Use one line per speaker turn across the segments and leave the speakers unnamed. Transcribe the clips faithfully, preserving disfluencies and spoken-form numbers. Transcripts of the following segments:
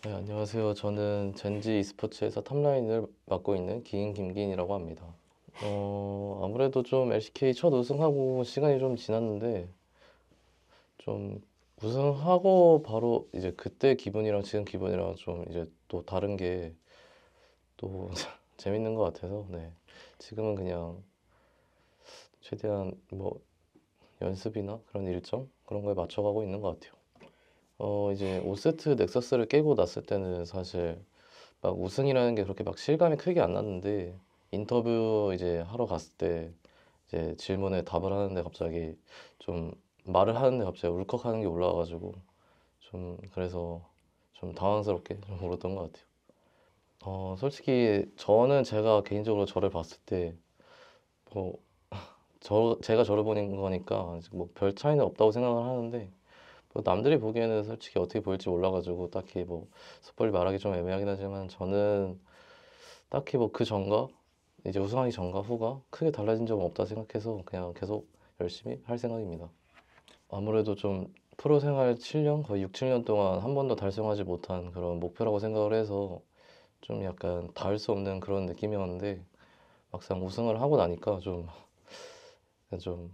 네, 안녕하세요. 저는 젠지 e스포츠에서 탑라인을 맡고 있는 기인 김기인이라고 합니다. 어, 아무래도 좀 엘씨케이 첫 우승하고 시간이 좀 지났는데 좀 우승하고 바로 이제 그때 기분이랑 지금 기분이랑 좀 이제 또 다른 게 또 재밌는 것 같아서 네. 지금은 그냥 최대한 뭐 연습이나 그런 일정 그런 거에 맞춰가고 있는 것 같아요. 어, 이제 오 세트 넥서스를 깨고 났을 때는 사실 막 우승이라는 게 그렇게 막 실감이 크게 안 났는데 인터뷰 이제 하러 갔을 때 이제 질문에 답을 하는데 갑자기 좀 말을 하는데 갑자기 울컥하는 게 올라와가지고 좀 그래서 좀 당황스럽게 좀 울었던 것 같아요. 어, 솔직히 저는 제가 개인적으로 저를 봤을 때 뭐 저 제가 저를 보는 거니까 뭐 별 차이는 없다고 생각을 하는데 뭐 남들이 보기에는 솔직히 어떻게 보일지 몰라가지고 딱히 뭐 섣불리 말하기 좀 애매하긴 하지만 저는 딱히 뭐 그 전과 이제 우승하기 전과 후가 크게 달라진 점은 없다 생각해서 그냥 계속 열심히 할 생각입니다. 아무래도 좀 프로 생활 칠 년, 거의 육, 칠 년 동안 한 번도 달성하지 못한 그런 목표라고 생각을 해서 좀 약간 닿을 수 없는 그런 느낌이었는데 막상 우승을 하고 나니까 좀, 좀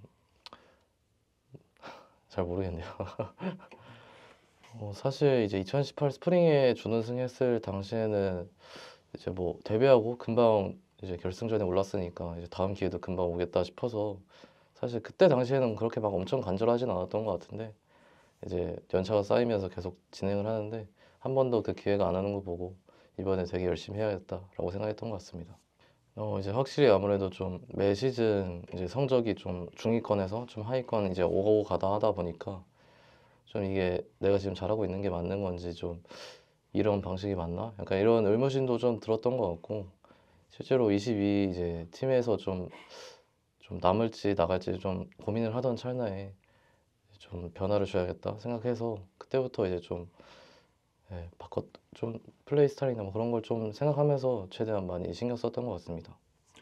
잘 모르겠네요. 어, 사실 이제 이천십팔 스프링에 준우승 했을 당시에는 이제 뭐 데뷔하고 금방 이제 결승전에 올랐으니까 이제 다음 기회도 금방 오겠다 싶어서 사실 그때 당시에는 그렇게 막 엄청 간절하진 않았던 것 같은데 이제 연차가 쌓이면서 계속 진행을 하는데 한 번도 그 기회가 안 오는 거 보고 이번에 되게 열심히 해야겠다라고 생각했던 것 같습니다. 어 이제 확실히 아무래도 좀 매 시즌 이제 성적이 좀 중위권에서 좀 하위권 이제 오고 가다 하다 보니까 좀 이게 내가 지금 잘하고 있는 게 맞는 건지 좀 이런 방식이 맞나? 약간 이런 의무심도 좀 들었던 것 같고 실제로 이십이 이제 팀에서 좀 좀 남을지 나갈지 좀 고민을 하던 찰나에 좀 변화를 줘야겠다 생각해서 그때부터 이제 좀 예, 바꿨 좀 플레이 스타일이나 뭐 그런 걸 좀 생각하면서 최대한 많이 신경 썼던 것 같습니다.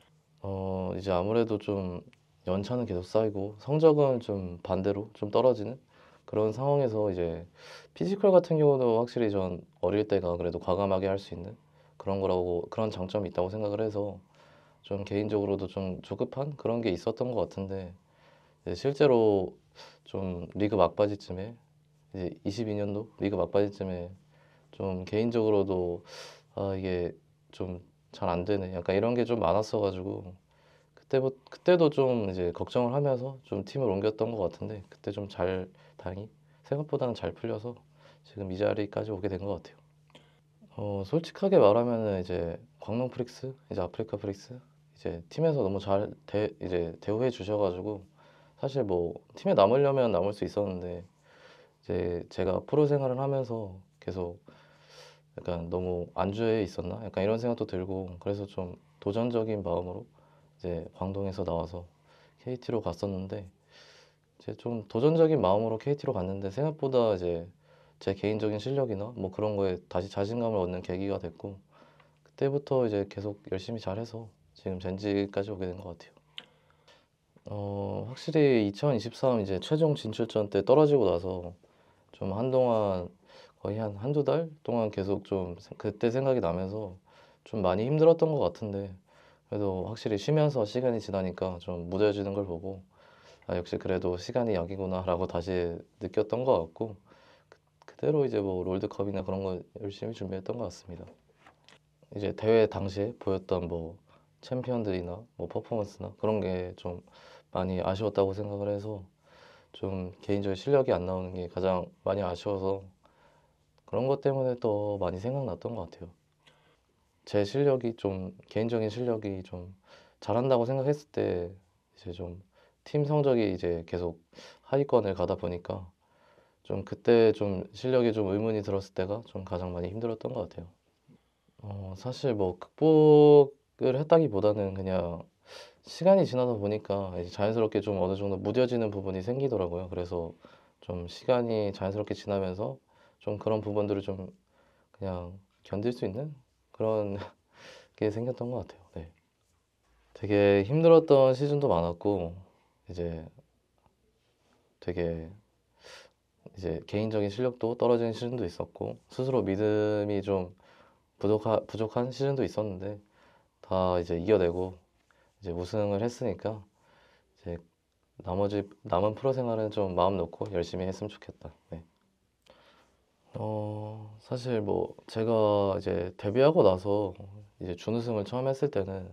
어 이제 아무래도 좀 연차는 계속 쌓이고 성적은 좀 반대로 좀 떨어지는 그런 상황에서 이제 피지컬 같은 경우도 확실히 전 어릴 때가 그래도 과감하게 할 수 있는 그런 거라고 그런 장점이 있다고 생각을 해서 좀 개인적으로도 좀 조급한 그런 게 있었던 것 같은데 이제 실제로 좀 리그 막바지쯤에 이제 이십이 년도 리그 막바지쯤에 좀 개인적으로도 아 이게 좀 잘 안 되네 약간 이런 게 좀 많았어 가지고 그때부 그때도 좀 이제 걱정을 하면서 좀 팀을 옮겼던 것 같은데 그때 좀 잘 다행히 생각보다는 잘 풀려서 지금 이 자리까지 오게 된 것 같아요. 어 솔직하게 말하면은 이제 광동 프릭스 이제 아프리카 프릭스 이제 팀에서 너무 잘 대 이제 대우해 주셔 가지고 사실 뭐 팀에 남으려면 남을 수 있었는데 이제 제가 프로 생활을 하면서 계속 약간 '너무 안주해 있었나?' 약간 이런 생각도 들고 그래서 좀 도전적인 마음으로 이제 광동에서 나와서 케이티로 갔었는데 이제 좀 도전적인 마음으로 케이티로 갔는데 생각보다 이제 제 개인적인 실력이나 뭐 그런 거에 다시 자신감을 얻는 계기가 됐고 그때부터 이제 계속 열심히 잘해서 지금 젠지까지 오게 된 것 같아요. 어 확실히 이천이십삼 이제 최종 진출전 때 떨어지고 나서 좀 한동안 거의 한 한두 달 동안 계속 좀 생 그때 생각이 나면서 좀 많이 힘들었던 것 같은데 그래도 확실히 쉬면서 시간이 지나니까 좀 무뎌지는 걸 보고 '아 역시 그래도 시간이 약이구나.'라고 다시 느꼈던 것 같고 그 그대로 이제 뭐 롤드컵이나 그런 거 열심히 준비했던 것 같습니다. 이제 대회 당시에 보였던 뭐 챔피언들이나 뭐 퍼포먼스나 그런 게 좀 많이 아쉬웠다고 생각을 해서 좀 개인적인 실력이 안 나오는 게 가장 많이 아쉬워서 그런 것 때문에 더 많이 생각났던 것 같아요. 제 실력이 좀 개인적인 실력이 좀 잘한다고 생각했을 때 이제 좀 팀 성적이 이제 계속 하위권을 가다 보니까 좀 그때 좀 실력이 좀 의문이 들었을 때가 좀 가장 많이 힘들었던 것 같아요. 어 사실 뭐 극복을 했다기보다는 그냥 시간이 지나다 보니까 이제 자연스럽게 좀 어느 정도 무뎌지는 부분이 생기더라고요. 그래서 좀 시간이 자연스럽게 지나면서 좀 그런 부분들을 좀 그냥 견딜 수 있는 그런 게 생겼던 것 같아요. 네. 되게 힘들었던 시즌도 많았고 이제 되게 이제 개인적인 실력도 떨어지는 시즌도 있었고 스스로 믿음이 좀 부족하, 부족한 시즌도 있었는데 다 이제 이겨내고 이제 우승을 했으니까 이제 나머지 남은 프로 생활은 좀 마음 놓고 열심히 했으면 좋겠다. 네. 어, 사실 뭐 제가 이제 데뷔하고 나서 이제 준우승을 처음 했을 때는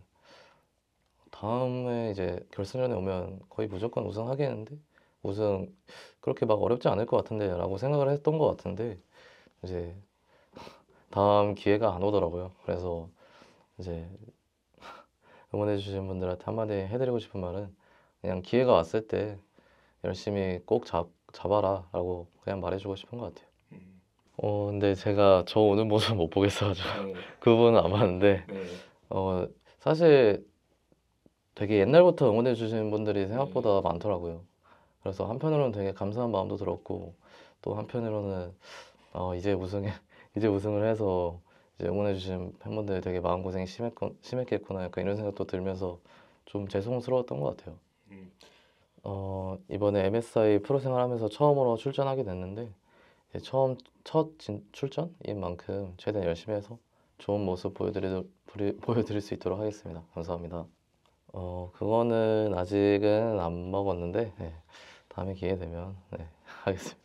다음에 이제 결승전에 오면 거의 무조건 우승하겠는데 우승 그렇게 막 어렵지 않을 것 같은데 라고 생각을 했던 것 같은데 이제 다음 기회가 안 오더라고요. 그래서 이제 응원해 주신 분들한테 한마디 해드리고 싶은 말은 그냥 기회가 왔을 때 열심히 꼭 잡, 잡아라 라고 그냥 말해주고 싶은 것 같아요.
음,
어 근데 제가 저 오는 모습 못 보겠어가지고
네,
그분은 안 봤는데
네,
어 사실 되게 옛날부터 응원해 주시는 분들이
네.
생각보다 많더라고요. 그래서 한편으로는 되게 감사한 마음도 들었고 또 한편으로는 어 이제 우승 이제 우승을 해서 이제 응원해 주신 팬분들이 되게 마음고생이 심했건 심했겠구나 약간 이런 생각도 들면서 좀 죄송스러웠던 것 같아요.
음,
어 이번에 엠에스아이 프로 생활하면서 처음으로 출전하게 됐는데 이제 처음 첫 진, 출전인 만큼 최대한 열심히 해서 좋은 모습 보여드리, 보리- 보여드릴 수 있도록 하겠습니다. 감사합니다. 어 그거는 아직은 안 먹었는데 네, 다음에 기회 되면 네, 하겠습니다.